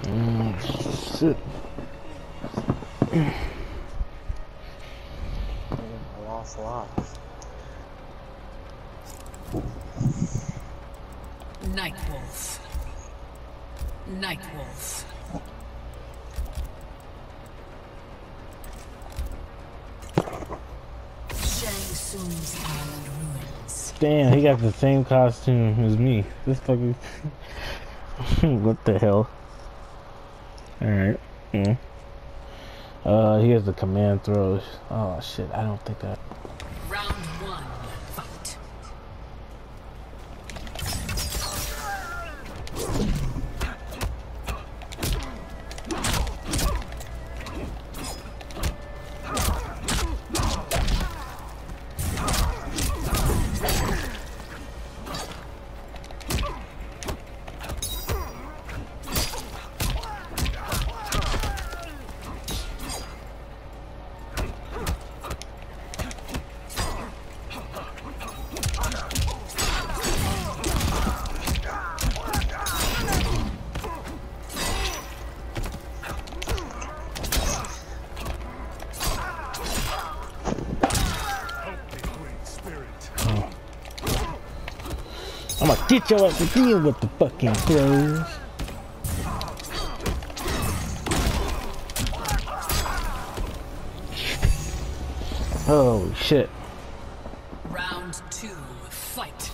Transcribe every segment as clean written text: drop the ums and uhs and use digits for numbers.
Shit. I lost lots. Nightwolf. Nightwolf. Shang Tsung's island ruins. Damn, he got the same costume as me. This fucking. What the hell? Alright. Yeah. He has the command throws. Oh shit, I don't think that. Round one, fight. I'm gonna get your ass again with the fucking throws. Oh shit. Round two, fight.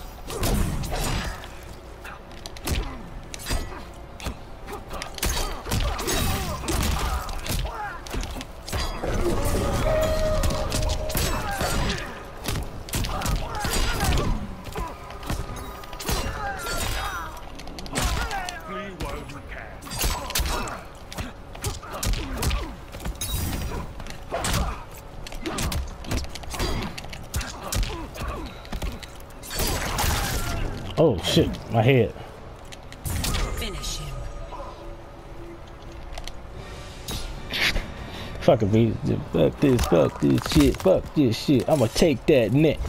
Oh shit, my head. Finish him. Fuck it, B. Fuck this shit. I'ma take that neck.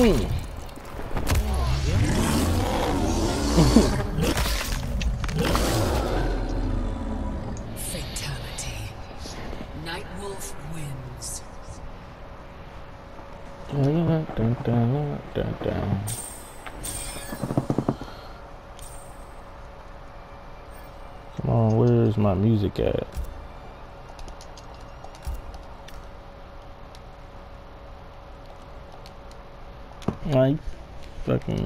Fatality. Nightwolf wins. Come on, where's my music at? Like, fucking.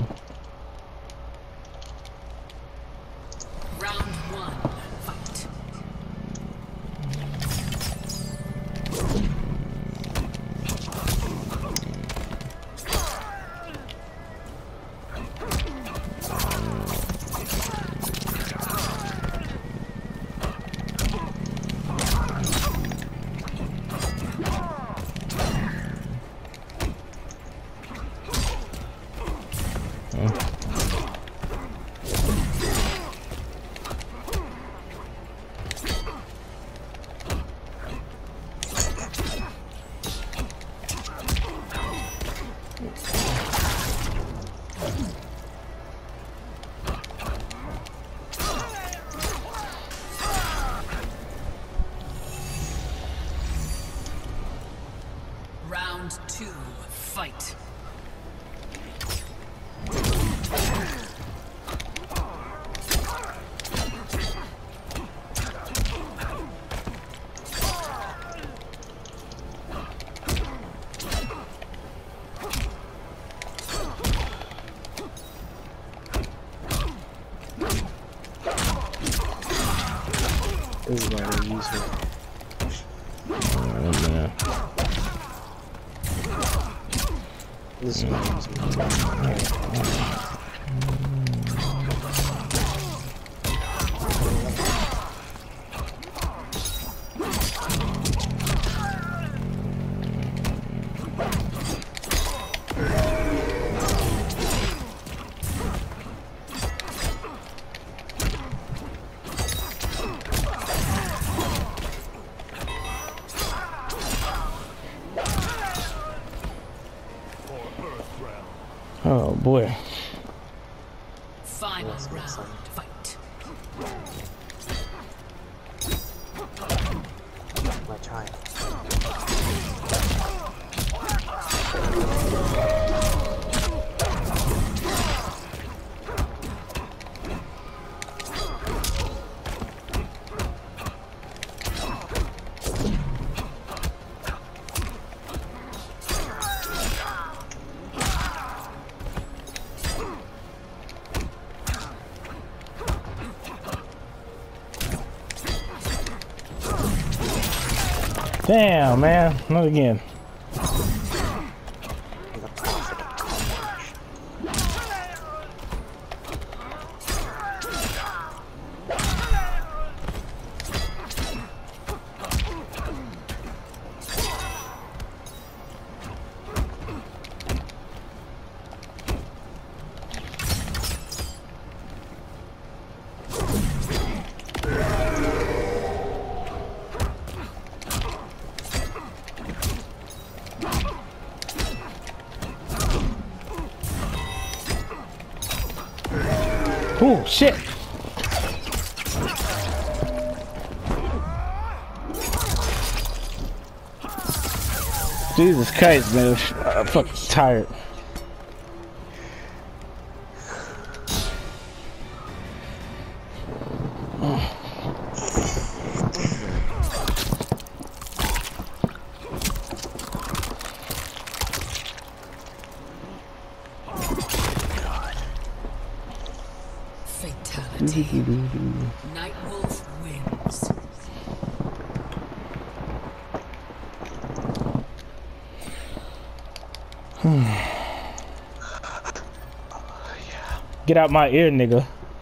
Round one, fight. Round two, fight. This is why they use her. Oh man. This is why they use her. Oh boy. Final round, fight. Damn, man. Not again. The prophet of carnage. Oh, shit. Jesus Christ, man. I'm fucking tired. Fatality. Nightwolf wins. Get out my ear, nigga.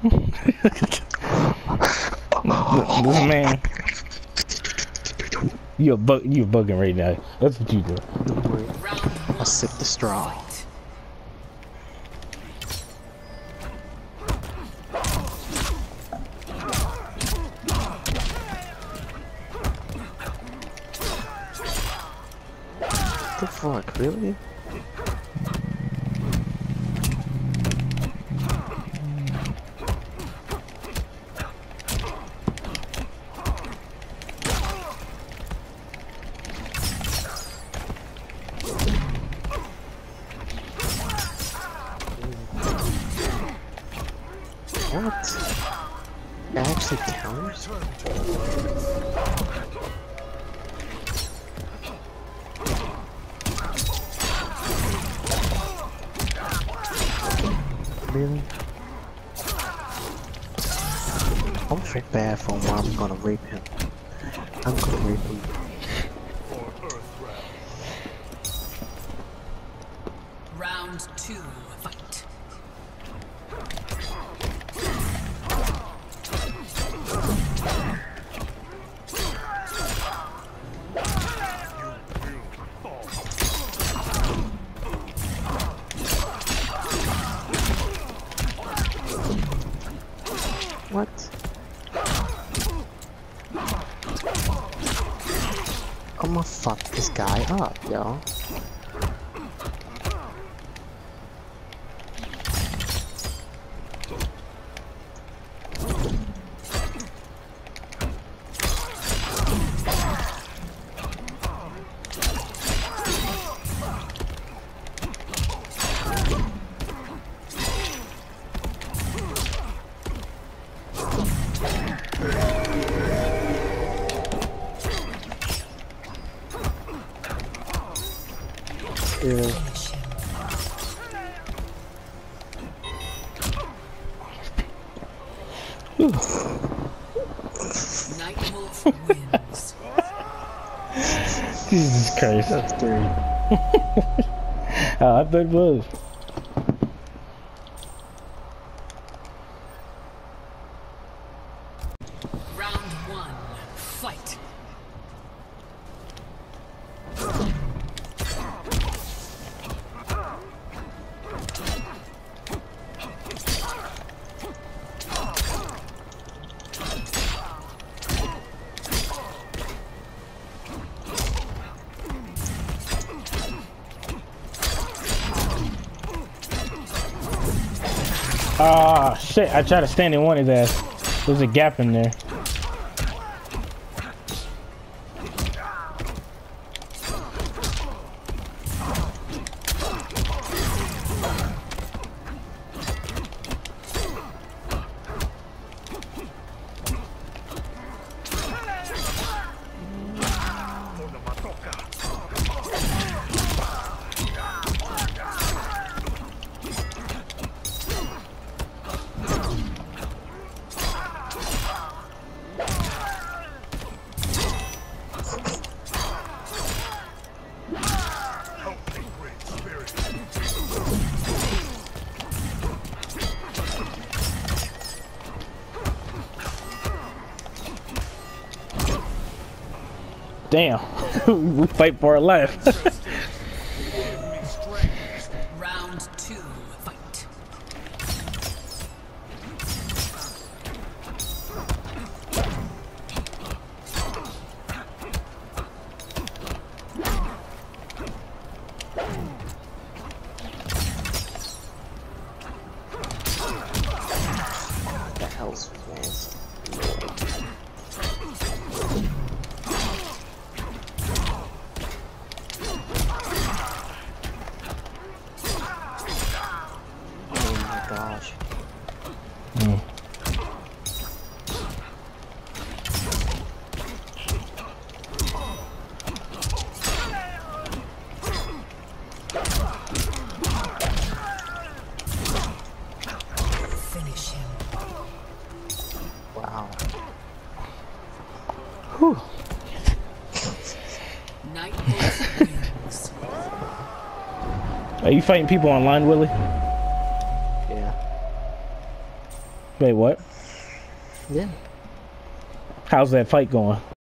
This man. You're bugging right now. That's what you do. Don't worry. I'll sip the straw. Fight. What the fuck, really? What? That actually counts? Really? I don't feel bad for him while I'm gonna rape him. I'm gonna rape him. Round 2. Fight. What? I'ma fuck this guy up, yo. Yeah. Finish him. Nightwolf wins. Jesus Christ. That's 3. I thought it was. Round 1. Fight. Ah, shit. I tried to stand in one of his ass. There's a gap in there. Damn. We fight for our life. Round 2, fight. What the hell's fast? Oh my gosh. Mm. Finish him. Wow. Whew. Night Wolf wins. Are you fighting people online, Willie? Yeah. Wait, what? Yeah. How's that fight going?